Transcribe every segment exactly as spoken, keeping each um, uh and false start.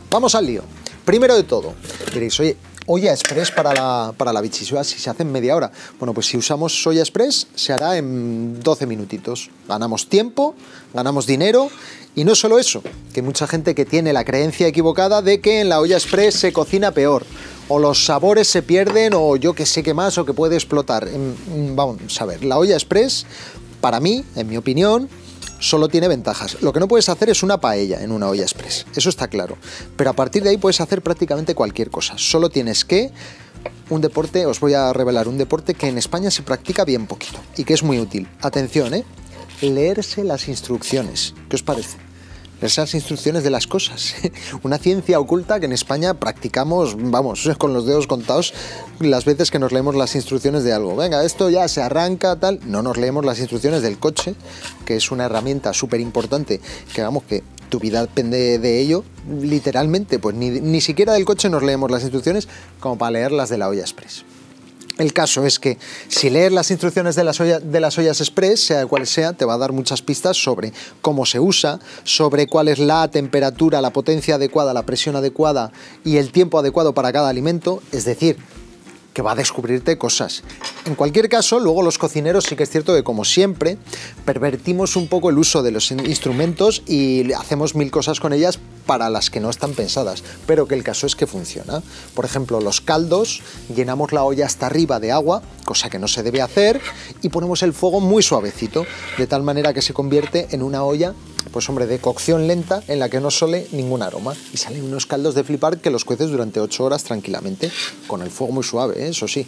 vamos al lío. Primero de todo, diréis, oye, olla express para la, para la bichisua, si se hace en media hora. Bueno, pues si usamos olla express, se hará en doce minutitos. Ganamos tiempo, ganamos dinero, y no solo eso, que mucha gente que tiene la creencia equivocada de que en la olla express se cocina peor, o los sabores se pierden, o yo que sé qué más, o que puede explotar. Vamos a ver, la olla express, para mí, en mi opinión, solo tiene ventajas. Lo que no puedes hacer es una paella en una olla express, eso está claro. Pero a partir de ahí puedes hacer prácticamente cualquier cosa. Solo tienes que... Un deporte, os voy a revelar un deporte que en España se practica bien poquito y que es muy útil. Atención, ¿eh? Leerse las instrucciones. ¿Qué os parece? Leerse las instrucciones de las cosas. Una ciencia oculta que en España practicamos, vamos, con los dedos contados las veces que nos leemos las instrucciones de algo. Venga, esto ya se arranca, tal. No nos leemos las instrucciones del coche, que es una herramienta súper importante, que vamos, que tu vida depende de ello, literalmente. Pues ni, ni siquiera del coche nos leemos las instrucciones como para leer las de la olla express. El caso es que si lees las instrucciones de las, olla, de las ollas express, sea cual sea, te va a dar muchas pistas sobre cómo se usa, sobre cuál es la temperatura, la potencia adecuada, la presión adecuada y el tiempo adecuado para cada alimento, es decir, que va a descubrirte cosas. En cualquier caso, luego los cocineros sí que es cierto que, como siempre, pervertimos un poco el uso de los instrumentos y hacemos mil cosas con ellas para las que no están pensadas, pero que el caso es que funciona. Por ejemplo, los caldos, llenamos la olla hasta arriba de agua, cosa que no se debe hacer, y ponemos el fuego muy suavecito, de tal manera que se convierte en una olla, pues hombre, de cocción lenta, en la que no sale ningún aroma, y salen unos caldos de flipar que los cueces durante ocho horas tranquilamente, con el fuego muy suave, ¿eh? Eso sí.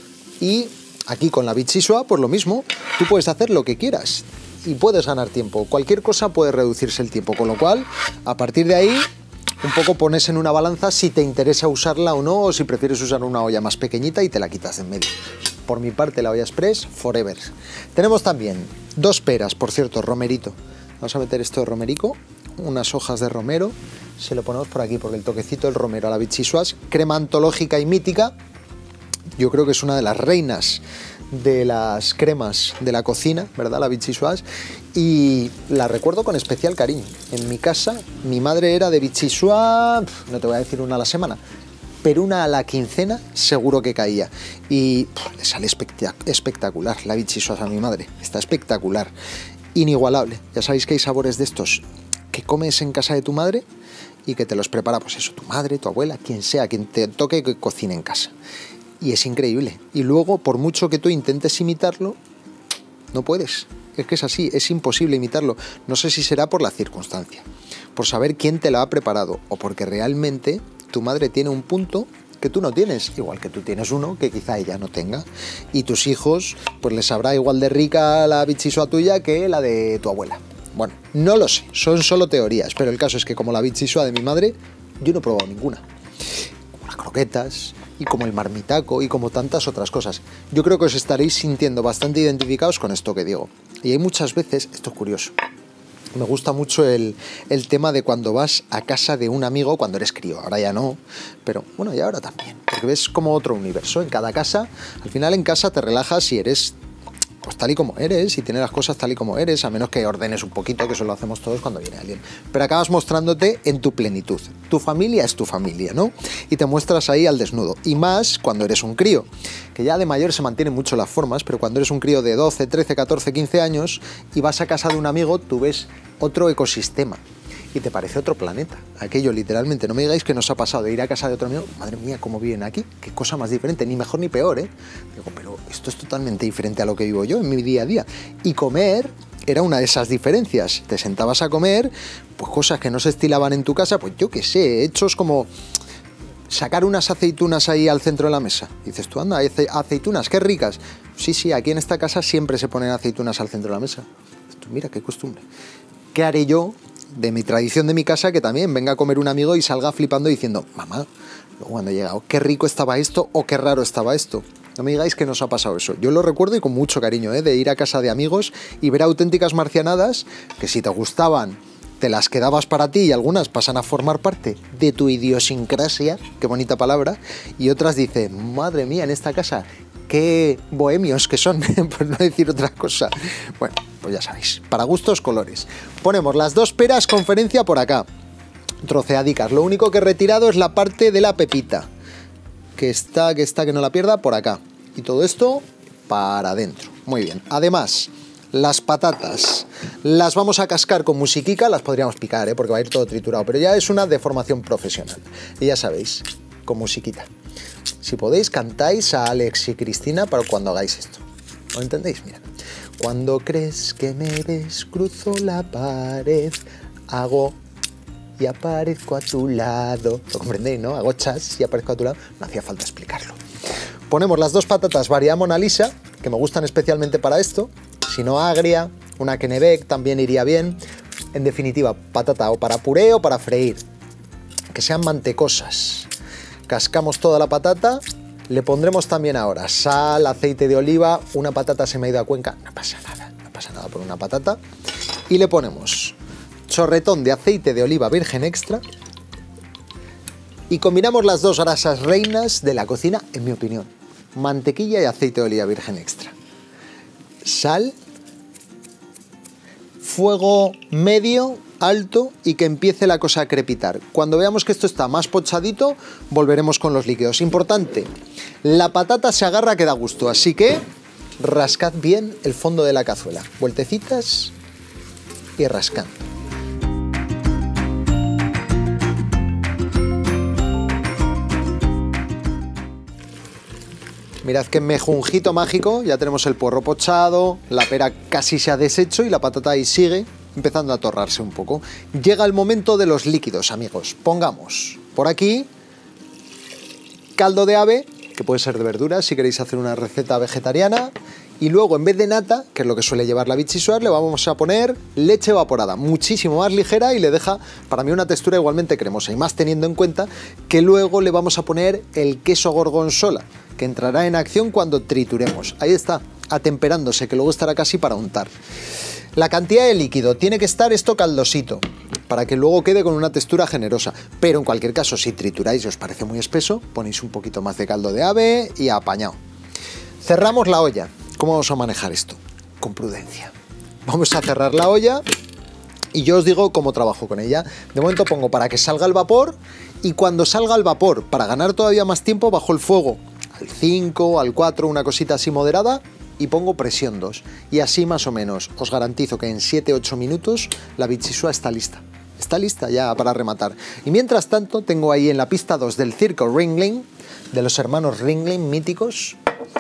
Y aquí con la bichisua, pues lo mismo, tú puedes hacer lo que quieras y puedes ganar tiempo. Cualquier cosa puede reducirse el tiempo, con lo cual, a partir de ahí, un poco pones en una balanza si te interesa usarla o no, o si prefieres usar una olla más pequeñita y te la quitas de en medio. Por mi parte, la olla express, forever. Tenemos también dos peras, por cierto, romerito. Vamos a meter esto de romerico, unas hojas de romero, se lo ponemos por aquí, porque el toquecito del romero a la bichisua, crema antológica y mítica. Yo creo que es una de las reinas de las cremas de la cocina, ¿verdad? La bichisua, y la recuerdo con especial cariño. En mi casa, mi madre era de bichisua, no te voy a decir una a la semana, pero una a la quincena seguro que caía. Y pff, le sale espectacular la bichisua a mi madre, está espectacular, inigualable. Ya sabéis que hay sabores de estos que comes en casa de tu madre y que te los prepara, pues eso, tu madre, tu abuela, quien sea, quien te toque que cocine en casa. Y es increíble. Y luego, por mucho que tú intentes imitarlo, no puedes. Es que es así, es imposible imitarlo. No sé si será por la circunstancia, por saber quién te lo ha preparado, o porque realmente tu madre tiene un punto que tú no tienes, igual que tú tienes uno que quizá ella no tenga. Y tus hijos, pues les sabrá igual de rica la bichisua tuya que la de tu abuela. Bueno, no lo sé, son solo teorías, pero el caso es que como la bichisua de mi madre, yo no he probado ninguna. Como las croquetas, y como el marmitaco, y como tantas otras cosas. Yo creo que os estaréis sintiendo bastante identificados con esto que digo. Y hay muchas veces, esto es curioso, me gusta mucho el, el tema de cuando vas a casa de un amigo cuando eres crío, ahora ya no, pero bueno, y ahora también, porque ves como otro universo. En cada casa, al final en casa te relajas y eres pues tal y como eres, y tienes las cosas tal y como eres, a menos que ordenes un poquito, que eso lo hacemos todos cuando viene alguien. Pero acabas mostrándote en tu plenitud. Tu familia es tu familia, ¿no? Y te muestras ahí al desnudo. Y más cuando eres un crío, que ya de mayor se mantienen mucho las formas, pero cuando eres un crío de doce, trece, catorce, quince años y vas a casa de un amigo, tú ves otro ecosistema y te parece otro planeta. Aquello literalmente, no me digáis que nos ha pasado de ir a casa de otro amigo, madre mía, cómo viven aquí, qué cosa más diferente, ni mejor ni peor, ¿eh? Digo, pero esto es totalmente diferente a lo que vivo yo en mi día a día. Y comer era una de esas diferencias. Te sentabas a comer, pues cosas que no se estilaban en tu casa, pues yo qué sé, hechos como sacar unas aceitunas ahí al centro de la mesa. Dices tú, anda, aceitunas, qué ricas. Sí, sí, aquí en esta casa siempre se ponen aceitunas al centro de la mesa. Tú, mira, qué costumbre. ¿Qué haré yo de mi tradición de mi casa que también venga a comer un amigo y salga flipando diciendo, mamá, luego cuando he llegado, qué rico estaba esto o qué raro estaba esto? No me digáis que nos ha pasado eso. Yo lo recuerdo y con mucho cariño, ¿eh? De ir a casa de amigos y ver auténticas marcianadas que si te gustaban te las quedabas para ti y algunas pasan a formar parte de tu idiosincrasia, qué bonita palabra, y otras dicen, madre mía, en esta casa, qué bohemios que son, por no decir otra cosa. Bueno, pues ya sabéis, para gustos colores. Ponemos las dos peras conferencia por acá. troceadicas. Lo único que he retirado es la parte de la pepita, que está, que está, que no la pierda, por acá. Y todo esto para adentro. Muy bien. Además, las patatas las vamos a cascar con musiquica, las podríamos picar, ¿eh? Porque va a ir todo triturado, pero ya es una deformación profesional. Y ya sabéis, con musiquita. Si podéis, cantáis a Alex y Cristina para cuando hagáis esto. ¿Lo entendéis? Mira. Cuando crees que me ves, cruzo la pared, hago y aparezco a tu lado. ¿Lo comprendéis, no? Hago chas y aparezco a tu lado. No hacía falta explicarlo. Ponemos las dos patatas variedad Mona Lisa, que me gustan especialmente para esto. Si no, agria, una Kennebec también iría bien. En definitiva, patata o para puré o para freír. Que sean mantecosas. Cascamos toda la patata. Le pondremos también ahora sal, aceite de oliva. Una patata se me ha ido a Cuenca. No pasa nada, no pasa nada por una patata. Y le ponemos chorretón de aceite de oliva virgen extra. Y combinamos las dos grasas reinas de la cocina, en mi opinión. Mantequilla y aceite de oliva virgen extra. Sal. Fuego medio, alto y que empiece la cosa a crepitar. Cuando veamos que esto está más pochadito, volveremos con los líquidos. Importante, la patata se agarra que da gusto, así que rascad bien el fondo de la cazuela. Vueltecitas y rascando. Mirad qué mejunjito mágico, ya tenemos el puerro pochado, la pera casi se ha deshecho y la patata ahí sigue empezando a torrarse un poco. Llega el momento de los líquidos, amigos. Pongamos por aquí caldo de ave, que puede ser de verduras si queréis hacer una receta vegetariana, y luego en vez de nata, que es lo que suele llevar la vichyssoise, le vamos a poner leche evaporada, muchísimo más ligera y le deja para mí una textura igualmente cremosa, y más teniendo en cuenta que luego le vamos a poner el queso gorgonzola, que entrará en acción cuando trituremos. Ahí está, atemperándose, que luego estará casi para untar. La cantidad de líquido tiene que estar esto caldosito, para que luego quede con una textura generosa. Pero en cualquier caso, si trituráis y os parece muy espeso, ponéis un poquito más de caldo de ave y apañado. Cerramos la olla. ¿Cómo vamos a manejar esto? Con prudencia. Vamos a cerrar la olla y yo os digo cómo trabajo con ella. De momento pongo para que salga el vapor, y cuando salga el vapor, para ganar todavía más tiempo, bajo el fuego al cinco, al cuatro, una cosita así moderada, y pongo presión dos. Y así más o menos os garantizo que en siete ocho minutos la vichyssoise está lista. Está lista ya para rematar. Y mientras tanto tengo ahí en la pista dos del circo Ringling, de los hermanos Ringling míticos.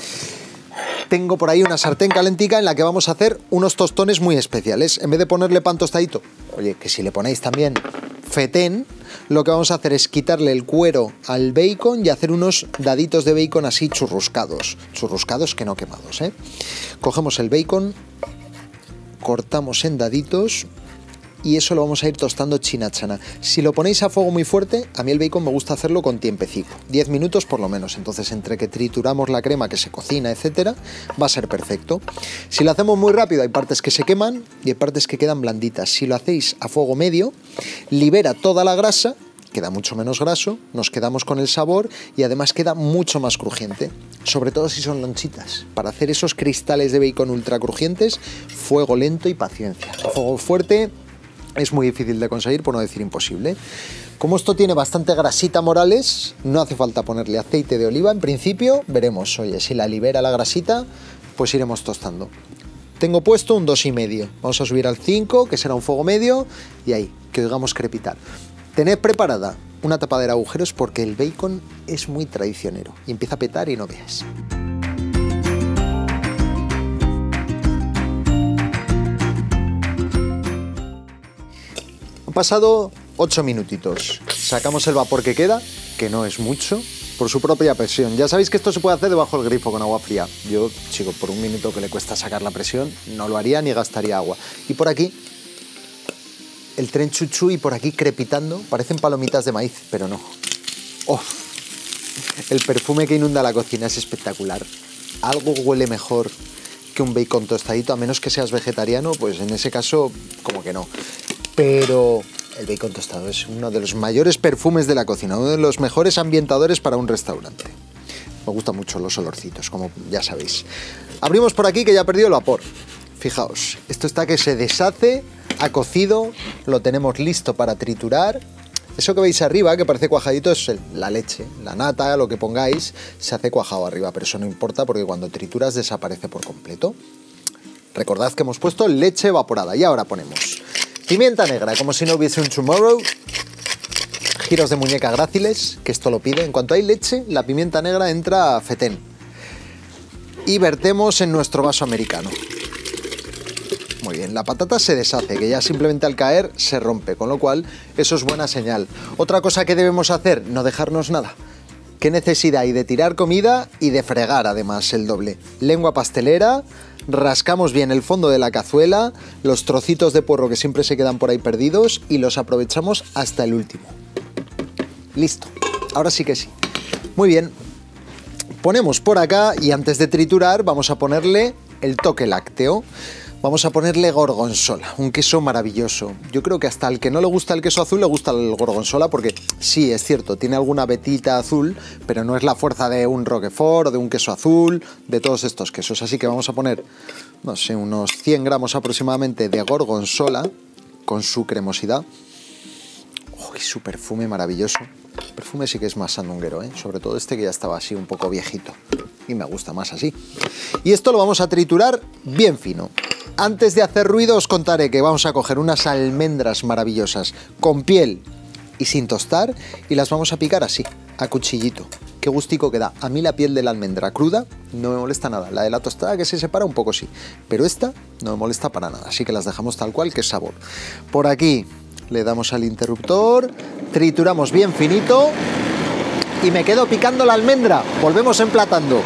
Tengo por ahí una sartén calentica en la que vamos a hacer unos tostones muy especiales. En vez de ponerle pan tostadito, oye, que si le ponéis también fetén, lo que vamos a hacer es quitarle el cuero al bacon y hacer unos daditos de bacon así churruscados. Churruscados que no quemados, ¿eh? Cogemos el bacon, cortamos en daditos y eso lo vamos a ir tostando chinachana. Si lo ponéis a fuego muy fuerte, a mí el bacon me gusta hacerlo con tiempecito, diez minutos por lo menos. Entonces, entre que trituramos la crema que se cocina, etcétera, va a ser perfecto. Si lo hacemos muy rápido, hay partes que se queman y hay partes que quedan blanditas. Si lo hacéis a fuego medio, libera toda la grasa, queda mucho menos graso, nos quedamos con el sabor y además queda mucho más crujiente. Sobre todo si son lonchitas. Para hacer esos cristales de bacon ultra crujientes, fuego lento y paciencia. A fuego fuerte es muy difícil de conseguir, por no decir imposible. Como esto tiene bastante grasita Morales, no hace falta ponerle aceite de oliva. En principio, veremos, oye, si la libera la grasita, pues iremos tostando. Tengo puesto un dos y medio. Vamos a subir al cinco, que será un fuego medio, y ahí, que oigamos crepitar. Tened preparada una tapadera de agujeros porque el bacon es muy traicionero y empieza a petar y no veas. Han pasado ocho minutitos. Sacamos el vapor que queda, que no es mucho, por su propia presión. Ya sabéis que esto se puede hacer debajo del grifo con agua fría. Yo, chico, por un minuto que le cuesta sacar la presión, no lo haría ni gastaría agua. Y por aquí, el tren chuchú y por aquí crepitando. Parecen palomitas de maíz, pero no. ¡Oh! El perfume que inunda la cocina es espectacular. Algo huele mejor que un bacon tostadito, a menos que seas vegetariano, pues en ese caso, como que no. Pero el bacon tostado es uno de los mayores perfumes de la cocina, uno de los mejores ambientadores para un restaurante. Me gustan mucho los olorcitos, como ya sabéis. Abrimos por aquí, que ya ha perdido el vapor. Fijaos, esto está que se deshace, ha cocido, lo tenemos listo para triturar. Eso que veis arriba, que parece cuajadito, es la leche, la nata, lo que pongáis, se hace cuajado arriba, pero eso no importa porque cuando trituras desaparece por completo. Recordad que hemos puesto leche evaporada y ahora ponemos pimienta negra, como si no hubiese un tomorrow, giros de muñeca gráciles, que esto lo pide. En cuanto hay leche, la pimienta negra entra a fetén. Y vertemos en nuestro vaso americano. Muy bien, la patata se deshace, que ya simplemente al caer se rompe, con lo cual eso es buena señal. Otra cosa que debemos hacer, no dejarnos nada. ¿Qué necesidad hay de tirar comida y de fregar además el doble? Lengua pastelera, rascamos bien el fondo de la cazuela, los trocitos de puerro que siempre se quedan por ahí perdidos y los aprovechamos hasta el último. Listo, ahora sí que sí. Muy bien, ponemos por acá y antes de triturar vamos a ponerle el toque lácteo. Vamos a ponerle gorgonzola, un queso maravilloso. Yo creo que hasta al que no le gusta el queso azul le gusta el gorgonzola porque sí, es cierto, tiene alguna vetita azul, pero no es la fuerza de un roquefort o de un queso azul, de todos estos quesos. Así que vamos a poner, no sé, unos cien gramos aproximadamente de gorgonzola con su cremosidad. ¡Uy, su perfume maravilloso! El perfume sí que es más sandunguero, ¿eh? Sobre todo este que ya estaba así un poco viejito. Y me gusta más así. Y esto lo vamos a triturar bien fino. Antes de hacer ruido os contaré que vamos a coger unas almendras maravillosas con piel y sin tostar y las vamos a picar así, a cuchillito. Qué gustico que da. A mí la piel de la almendra cruda no me molesta nada. La de la tostada que se separa un poco sí, pero esta no me molesta para nada. Así que las dejamos tal cual, que es sabor. Por aquí le damos al interruptor, trituramos bien finito y me quedo picando la almendra. Volvemos emplatando.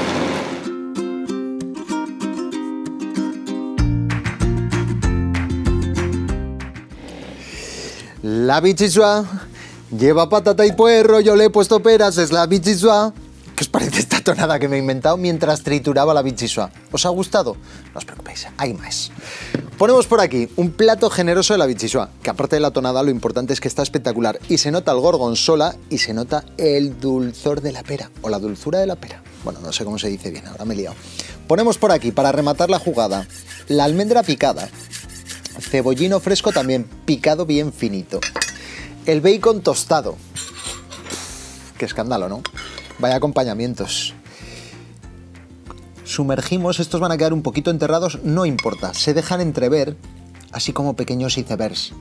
La bichisuá lleva patata y puerro, yo le he puesto peras, es la bichisuá. ¿Qué os parece esta tonada que me he inventado mientras trituraba la bichisuá? ¿Os ha gustado? No os preocupéis, hay más. Ponemos por aquí un plato generoso de la bichisuá, que aparte de la tonada lo importante es que está espectacular. Y se nota el gorgonzola y se nota el dulzor de la pera, o la dulzura de la pera. Bueno, no sé cómo se dice bien, ahora me he liado. Ponemos por aquí, para rematar la jugada, la almendra picada. Cebollino fresco también, picado bien finito. El bacon tostado. Uf, qué escándalo, ¿no? Vaya acompañamientos. Sumergimos, estos van a quedar un poquito enterrados, no importa. Se dejan entrever, así como pequeños icebergs.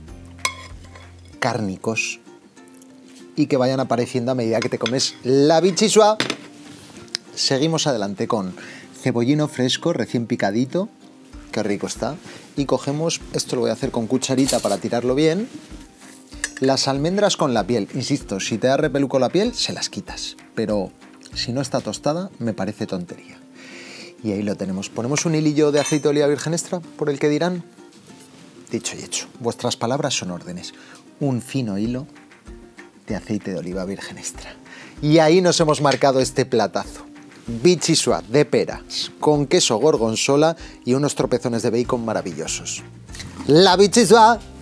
Cárnicos. Y que vayan apareciendo a medida que te comes la bichisuá. Seguimos adelante con cebollino fresco, recién picadito. Qué rico está. Y cogemos, esto lo voy a hacer con cucharita para tirarlo bien, las almendras con la piel. Insisto, si te da repeluco la piel, se las quitas. Pero si no está tostada, me parece tontería. Y ahí lo tenemos. Ponemos un hilillo de aceite de oliva virgen extra, por el que dirán. Dicho y hecho. Vuestras palabras son órdenes. Un fino hilo de aceite de oliva virgen extra. Y ahí nos hemos marcado este platazo. Bichisuá de peras, con queso gorgonzola y unos tropezones de bacon maravillosos. La bichisuá